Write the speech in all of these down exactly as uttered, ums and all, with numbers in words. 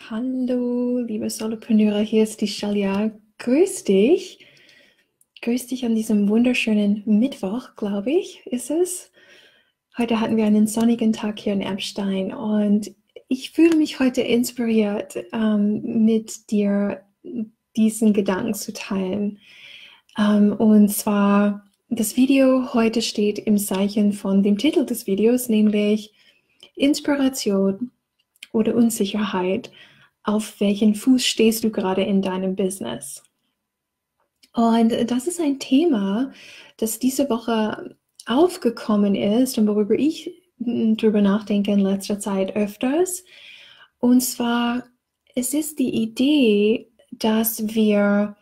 Hallo, liebe Solopreneure, hier ist die Shalia. Grüß dich. Grüß dich an diesem wunderschönen Mittwoch, glaube ich, ist es. Heute hatten wir einen sonnigen Tag hier in Erbstein und ich fühle mich heute inspiriert, ähm, mit dir diesen Gedanken zu teilen. Ähm, und zwar, das Video heute steht im Zeichen von dem Titel des Videos, nämlich Inspiration oder Unsicherheit. Auf welchen Fuß stehst du gerade in deinem Business? Und das ist ein Thema, das diese Woche aufgekommen ist und worüber ich drüber nachdenke in letzter Zeit öfters. Und zwar, es ist die Idee, dass wir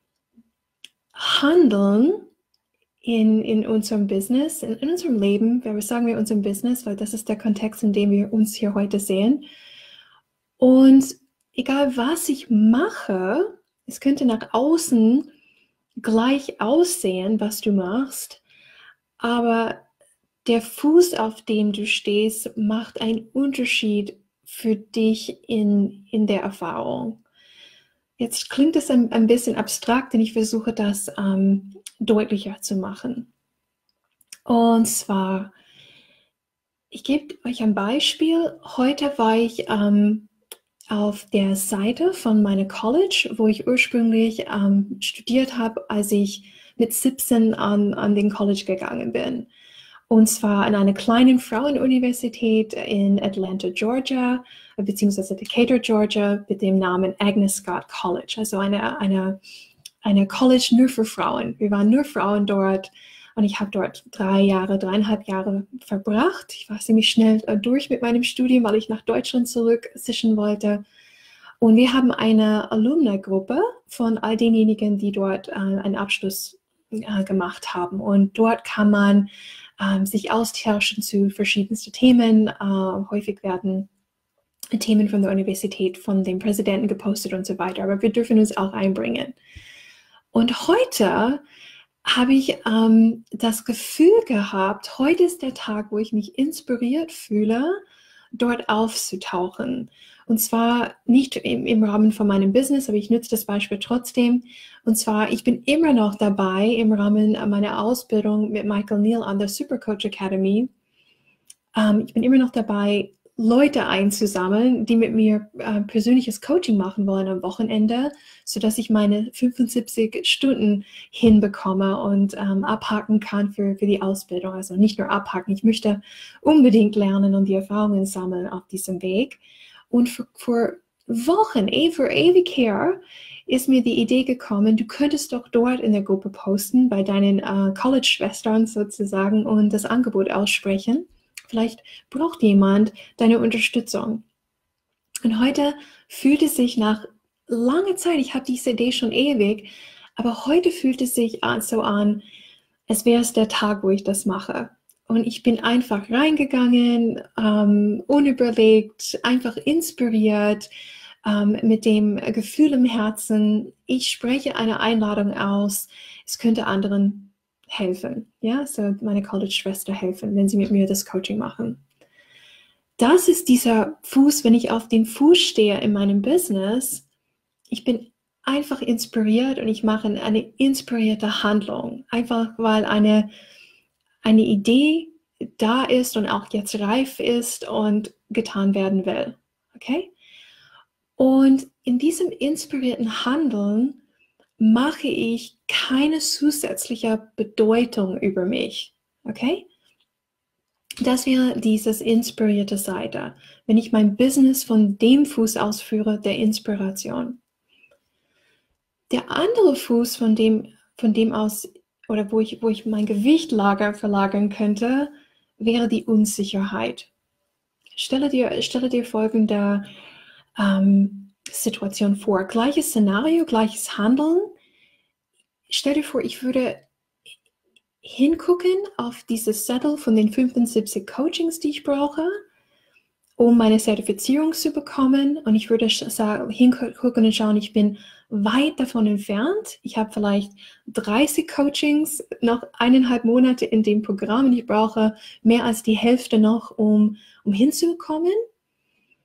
handeln in, in unserem Business, in, in unserem Leben, wenn wir sagen wir unserem Business, weil das ist der Kontext, in dem wir uns hier heute sehen. Und egal was ich mache, es könnte nach außen gleich aussehen, was du machst, aber der Fuß, auf dem du stehst, macht einen Unterschied für dich in, in der Erfahrung. Jetzt klingt es ein, ein bisschen abstrakt, denn ich versuche das ähm, deutlicher zu machen. Und zwar, ich gebe euch ein Beispiel. Heute war ich ähm, auf der Seite von meinem College, wo ich ursprünglich ähm, studiert habe, als ich mit siebzehn an, an den College gegangen bin. Und zwar an einer kleinen Frauenuniversität in Atlanta, Georgia, beziehungsweise Decatur, Georgia, mit dem Namen Agnes Scott College. Also eine, eine, eine College nur für Frauen. Wir waren nur Frauen dort. Und ich habe dort drei Jahre, dreieinhalb Jahre verbracht. Ich war ziemlich schnell äh, durch mit meinem Studium, weil ich nach Deutschland zurücksischen wollte. Und wir haben eine Alumni-Gruppe von all denjenigen, die dort äh, einen Abschluss äh, gemacht haben. Und dort kann man äh, sich austauschen zu verschiedensten Themen. Äh, häufig werden Themen von der Universität von dem Präsidenten gepostet und so weiter. Aber wir dürfen uns auch einbringen. Und heute habe ich ähm, das Gefühl gehabt, heute ist der Tag, wo ich mich inspiriert fühle, dort aufzutauchen. Und zwar nicht im, im Rahmen von meinem Business, aber ich nutze das Beispiel trotzdem. Und zwar, ich bin immer noch dabei im Rahmen meiner Ausbildung mit Michael Neal an der Supercoach Academy. Ähm, ich bin immer noch dabei, Leute einzusammeln, die mit mir äh, persönliches Coaching machen wollen am Wochenende, sodass ich meine fünfundsiebzig Stunden hinbekomme und ähm, abhaken kann für, für die Ausbildung. Also nicht nur abhaken, ich möchte unbedingt lernen und die Erfahrungen sammeln auf diesem Weg. Und für, vor Wochen, eh, für ewig her, ist mir die Idee gekommen, du könntest doch dort in der Gruppe posten, bei deinen äh, College-Schwestern sozusagen und das Angebot aussprechen. Vielleicht braucht jemand deine Unterstützung. Und heute fühlt es sich nach langer Zeit, ich habe diese Idee schon ewig, aber heute fühlt es sich so an, als wäre es der Tag, wo ich das mache. Und ich bin einfach reingegangen, ähm, unüberlegt, einfach inspiriert, ähm, mit dem Gefühl im Herzen, ich spreche eine Einladung aus, es könnte anderen helfen, ja, so meine College-Schwester helfen, wenn sie mit mir das Coaching machen. Das ist dieser Fuß, wenn ich auf dem Fuß stehe in meinem Business, ich bin einfach inspiriert und ich mache eine inspirierte Handlung, einfach weil eine, eine Idee da ist und auch jetzt reif ist und getan werden will, okay? Und in diesem inspirierten Handeln mache ich keine zusätzliche Bedeutung über mich, okay? Das wäre dieses inspirierte Seite, wenn ich mein Business von dem Fuß ausführe, der Inspiration. Der andere Fuß, von dem, von dem aus, oder wo ich, wo ich mein Gewicht lager, verlagern könnte, wäre die Unsicherheit. Stelle dir, stelle dir folgende ähm, Situation vor. Gleiches Szenario, gleiches Handeln. Stell dir vor, ich würde hingucken auf dieses Zettel von den fünfundsiebzig Coachings, die ich brauche, um meine Zertifizierung zu bekommen. Und ich würde sagen, hingucken und schauen, ich bin weit davon entfernt. Ich habe vielleicht dreißig Coachings, noch eineinhalb Monate in dem Programm und ich brauche mehr als die Hälfte noch, um, um hinzukommen.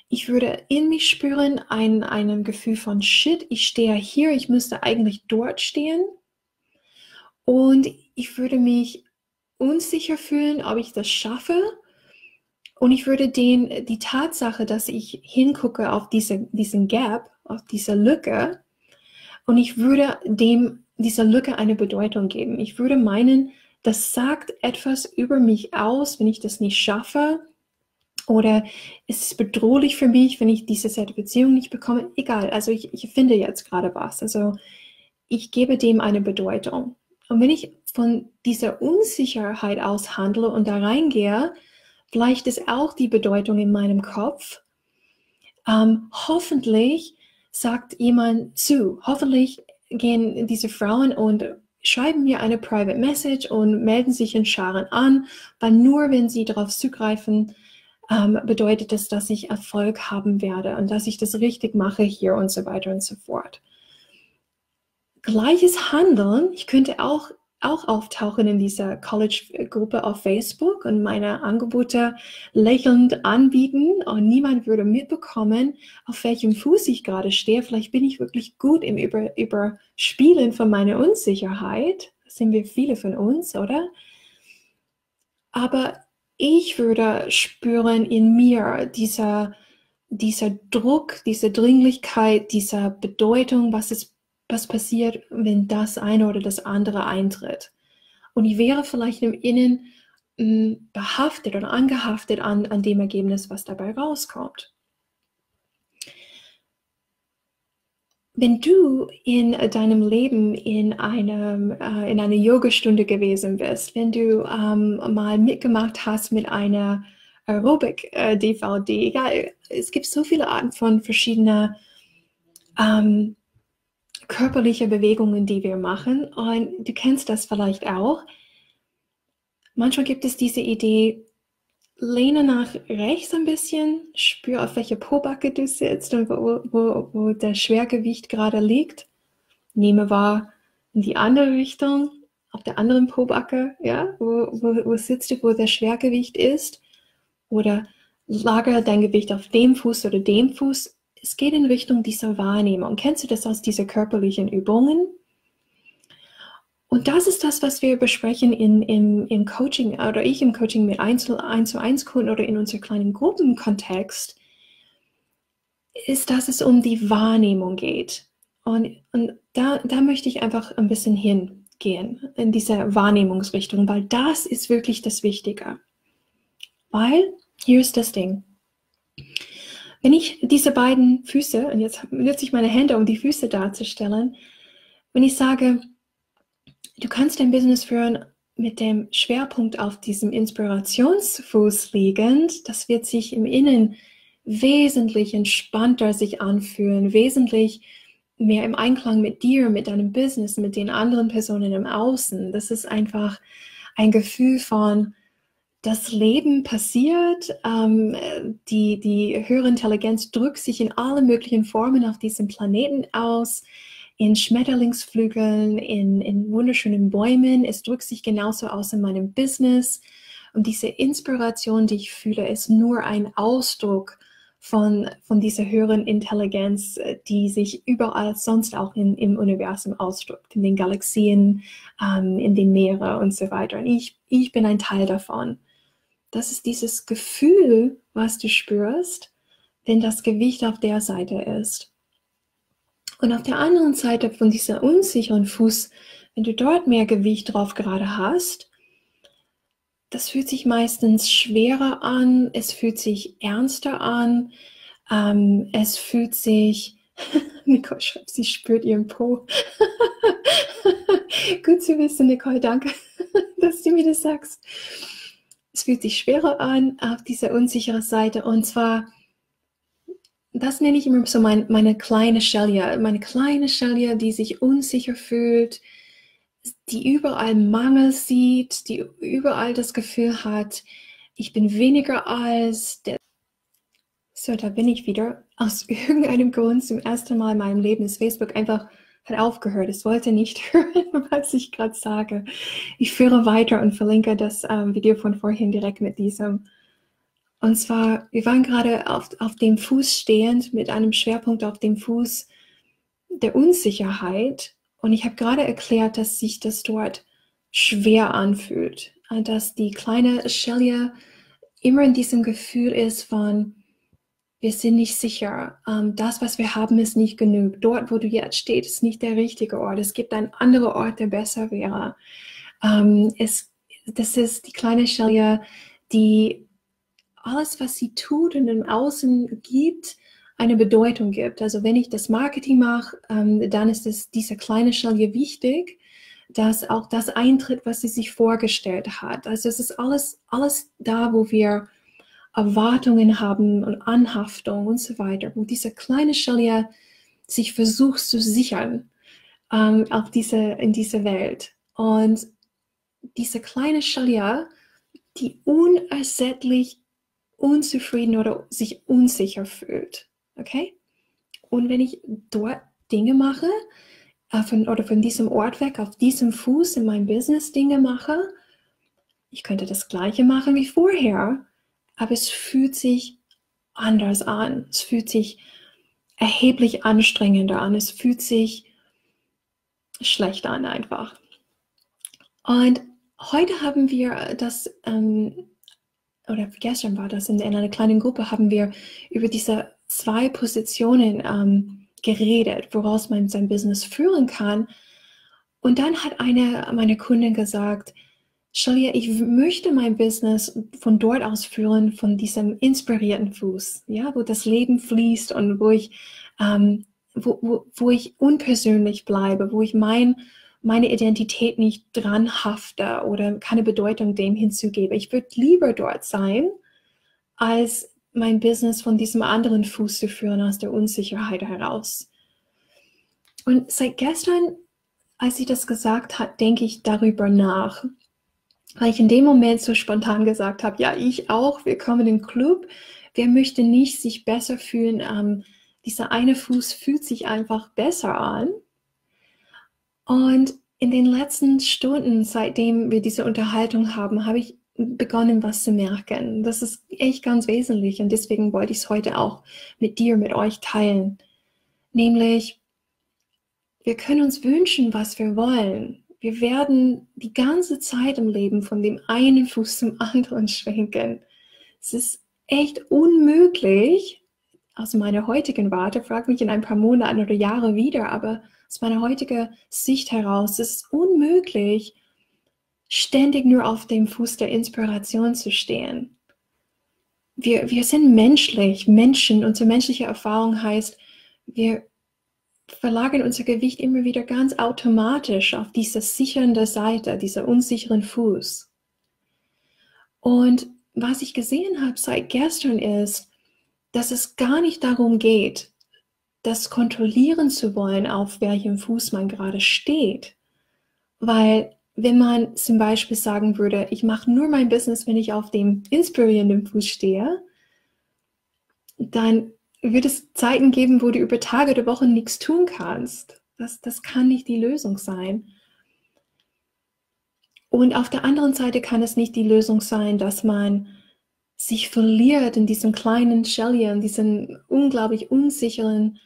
ich würde in mich spüren ein, ein Gefühl von Shit, ich stehe hier, ich müsste eigentlich dort stehen. Und ich würde mich unsicher fühlen, ob ich das schaffe. Und ich würde den, die Tatsache, dass ich hingucke auf diese, diesen Gap, auf diese Lücke, und ich würde dem, dieser Lücke eine Bedeutung geben. Ich würde meinen, das sagt etwas über mich aus, wenn ich das nicht schaffe. Oder ist es bedrohlich für mich, wenn ich diese Zertifizierung nicht bekomme? Egal, also ich, ich finde jetzt gerade was. Also ich gebe dem eine Bedeutung. Und wenn ich von dieser Unsicherheit aus handle und da reingehe, vielleicht ist auch die Bedeutung in meinem Kopf. Ähm, hoffentlich sagt jemand zu. Hoffentlich gehen diese Frauen und schreiben mir eine Private Message und melden sich in Scharen an, weil nur wenn sie darauf zugreifen, ähm, bedeutet es, dass ich Erfolg haben werde und dass ich das richtig mache hier und so weiter und so fort. Gleiches Handeln, ich könnte auch, auch auftauchen in dieser College-Gruppe auf Facebook und meine Angebote lächelnd anbieten und niemand würde mitbekommen, auf welchem Fuß ich gerade stehe. Vielleicht bin ich wirklich gut im Über Überspielen von meiner Unsicherheit. Das sind wir viele von uns, oder? Aber ich würde spüren in mir dieser, dieser Druck, diese Dringlichkeit, diese Bedeutung, was ist was passiert, wenn das eine oder das andere eintritt. Und ich wäre vielleicht im Innen mh, behaftet oder angehaftet an, an dem Ergebnis, was dabei rauskommt. Wenn du in deinem Leben in, einem, äh, in einer Yogastunde gewesen bist, wenn du ähm, mal mitgemacht hast mit einer Aerobic-D V D, egal, es gibt so viele Arten von verschiedenen ähm, körperliche Bewegungen, die wir machen. Und du kennst das vielleicht auch. Manchmal gibt es diese Idee, lehne nach rechts ein bisschen, spür, auf welche Pobacke du sitzt und wo, wo, wo das Schwergewicht gerade liegt. Nehme wahr in die andere Richtung, auf der anderen Pobacke, ja, wo, wo, wo sitzt du, wo das Schwergewicht ist. Oder lagere dein Gewicht auf dem Fuß oder dem Fuß. Es geht in Richtung dieser Wahrnehmung. Kennst du das aus diesen körperlichen Übungen? Und das ist das, was wir besprechen in, in, im Coaching oder ich im Coaching mit Einzel, eins zu eins Kunden oder in unserem kleinen Gruppenkontext, ist, dass es um die Wahrnehmung geht. Und, und da, da möchte ich einfach ein bisschen hingehen, in diese Wahrnehmungsrichtung, weil das ist wirklich das Wichtige. Weil, hier ist das Ding. Wenn ich diese beiden Füße, und jetzt nutze ich meine Hände, um die Füße darzustellen, wenn ich sage, du kannst dein Business führen mit dem Schwerpunkt auf diesem Inspirationsfuß liegend, das wird sich im Innen wesentlich entspannter sich anfühlen, wesentlich mehr im Einklang mit dir, mit deinem Business, mit den anderen Personen im Außen. Das ist einfach ein Gefühl von, das Leben passiert, ähm, die, die höhere Intelligenz drückt sich in alle möglichen Formen auf diesem Planeten aus, in Schmetterlingsflügeln, in, in wunderschönen Bäumen. Es drückt sich genauso aus in meinem Business. Und diese Inspiration, die ich fühle, ist nur ein Ausdruck von, von dieser höheren Intelligenz, die sich überall sonst auch in, im Universum ausdrückt, in den Galaxien, ähm, in den Meeren und so weiter. Und ich, ich bin ein Teil davon. Das ist dieses Gefühl, was du spürst, wenn das Gewicht auf der Seite ist. Und auf der anderen Seite von dieser unsicheren Fuß, wenn du dort mehr Gewicht drauf gerade hast, das fühlt sich meistens schwerer an, es fühlt sich ernster an, ähm, es fühlt sich, Nicole schreibt, sie spürt ihren Po. Gut zu wissen, Nicole, danke, dass du mir das sagst. Es fühlt sich schwerer an auf dieser unsicheren Seite und zwar, das nenne ich immer so mein, meine kleine Shelia, meine kleine Shelia, die sich unsicher fühlt, die überall Mangel sieht, die überall das Gefühl hat, ich bin weniger als der. So, da bin ich wieder. Aus irgendeinem Grund zum ersten Mal in meinem Leben ist Facebook einfach hat aufgehört. Es wollte nicht hören, was ich gerade sage. Ich führe weiter und verlinke das ähm, Video von vorhin direkt mit diesem Und zwar, wir waren gerade auf, auf dem Fuß stehend mit einem Schwerpunkt auf dem Fuß der Unsicherheit. Und ich habe gerade erklärt, dass sich das dort schwer anfühlt. Dass die kleine Shelia immer in diesem Gefühl ist von, wir sind nicht sicher. Ähm, das, was wir haben, ist nicht genug. Dort, wo du jetzt stehst, ist nicht der richtige Ort. Es gibt einen anderen Ort, der besser wäre. Ähm, es, das ist die kleine Shelia, die alles, was sie tut und im Außen gibt, eine Bedeutung gibt. Also wenn ich das Marketing mache, ähm, dann ist es dieser kleine Shelia wichtig, dass auch das eintritt, was sie sich vorgestellt hat. Also es ist alles, alles da, wo wir Erwartungen haben und Anhaftung und so weiter, wo dieser kleine Shelia sich versucht zu sichern ähm, auf diese, in dieser Welt. Und diese kleine Shelia, die unersättlich unzufrieden oder sich unsicher fühlt. Okay? Und wenn ich dort Dinge mache, äh, von, oder von diesem Ort weg, auf diesem Fuß in meinem Business Dinge mache, ich könnte das Gleiche machen wie vorher, aber es fühlt sich anders an. Es fühlt sich erheblich anstrengender an. Es fühlt sich schlecht an einfach. Und heute haben wir das, ähm, oder gestern war das, in, in einer kleinen Gruppe haben wir über diese zwei Positionen ähm, geredet, woraus man sein Business führen kann. Und dann hat eine meiner Kunden gesagt, Shelia, ich möchte mein Business von dort aus führen, von diesem inspirierten Fuß, ja, wo das Leben fließt und wo ich, ähm, wo, wo, wo ich unpersönlich bleibe, wo ich mein, meine Identität nicht dran hafte oder keine Bedeutung dem hinzugebe. Ich würde lieber dort sein, als mein Business von diesem anderen Fuß zu führen, aus der Unsicherheit heraus. Und seit gestern, als sie das gesagt hat, denke ich darüber nach, weil ich in dem Moment so spontan gesagt habe, ja, ich auch, willkommen im Club. Wer möchte nicht sich besser fühlen? Ähm, dieser eine Fuß fühlt sich einfach besser an. Und in den letzten Stunden, seitdem wir diese Unterhaltung haben, habe ich begonnen, was zu merken. Das ist echt ganz wesentlich und deswegen wollte ich es heute auch mit dir, mit euch teilen. Nämlich, wir können uns wünschen, was wir wollen. Wir werden die ganze Zeit im Leben von dem einen Fuß zum anderen schwenken. Es ist echt unmöglich, aus meiner heutigen Warte, frag mich in ein paar Monaten oder Jahren wieder, aber aus meiner heutigen Sicht heraus ist es unmöglich, ständig nur auf dem Fuß der Inspiration zu stehen. Wir, wir sind menschlich, Menschen. Unsere menschliche Erfahrung heißt, wir verlagern unser Gewicht immer wieder ganz automatisch auf diese sichernde Seite, dieser unsicheren Fuß. Und was ich gesehen habe seit gestern ist, dass es gar nicht darum geht, das kontrollieren zu wollen, auf welchem Fuß man gerade steht. Weil wenn man zum Beispiel sagen würde, ich mache nur mein Business, wenn ich auf dem inspirierenden Fuß stehe, dann wird es Zeiten geben, wo du über Tage oder Wochen nichts tun kannst. Das, das kann nicht die Lösung sein. Und auf der anderen Seite kann es nicht die Lösung sein, dass man sich verliert in diesem kleinen Shelia, in diesem unglaublich unsicheren,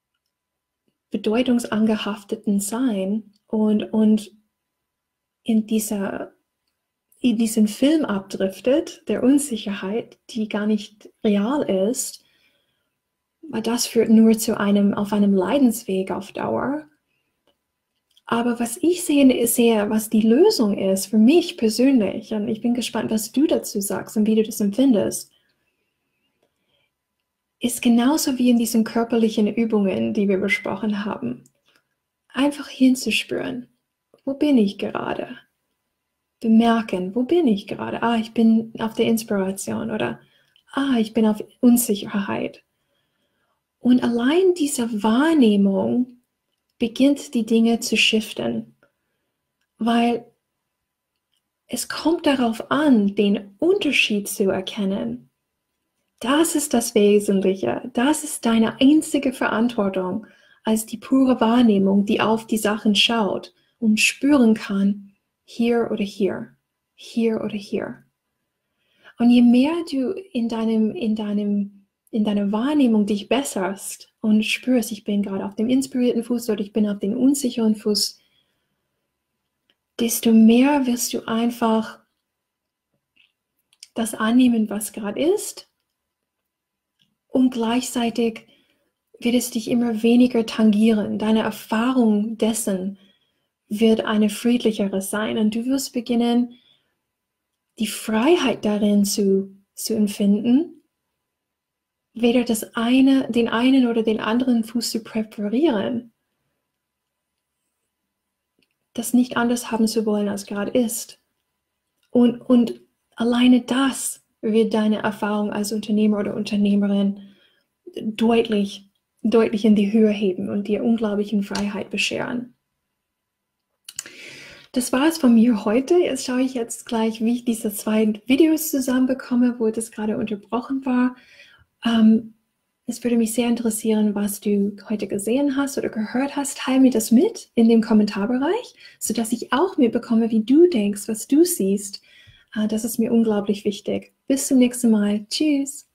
bedeutungsangehafteten Sein und, und in, dieser, in diesen Film abdriftet, der Unsicherheit, die gar nicht real ist. Weil das führt nur zu einem, auf einem Leidensweg auf Dauer. Aber was ich sehe, sehe, was die Lösung ist, für mich persönlich, und ich bin gespannt, was du dazu sagst und wie du das empfindest, ist genauso wie in diesen körperlichen Übungen, die wir besprochen haben. Einfach hinzuspüren, wo bin ich gerade? Bemerken, wo bin ich gerade? Ah, ich bin auf der Inspiration oder ah, ich bin auf Unsicherheit. Und allein diese Wahrnehmung beginnt die Dinge zu shiften, weil es kommt darauf an, den Unterschied zu erkennen. Das ist das Wesentliche. Das ist deine einzige Verantwortung als die pure Wahrnehmung, die auf die Sachen schaut und spüren kann, hier oder hier, hier oder hier. Und je mehr du in deinem, in deinem, in deiner Wahrnehmung dich besserst und spürst, ich bin gerade auf dem inspirierten Fuß oder ich bin auf dem unsicheren Fuß, desto mehr wirst du einfach das annehmen, was gerade ist, und gleichzeitig wird es dich immer weniger tangieren. Deine Erfahrung dessen wird eine friedlichere sein und du wirst beginnen, die Freiheit darin zu, zu empfinden, weder das eine, den einen oder den anderen Fuß zu präferieren, das nicht anders haben zu wollen, als gerade ist. Und, und alleine das wird deine Erfahrung als Unternehmer oder Unternehmerin deutlich, deutlich in die Höhe heben und dir unglaubliche Freiheit bescheren. Das war es von mir heute. Jetzt schaue ich jetzt gleich, wie ich diese zwei Videos zusammenbekomme, wo das gerade unterbrochen war. Ähm, es würde mich sehr interessieren, was du heute gesehen hast oder gehört hast. Teile mir das mit in dem Kommentarbereich, sodass ich auch mitbekomme, wie du denkst, was du siehst. Äh, das ist mir unglaublich wichtig. Bis zum nächsten Mal. Tschüss.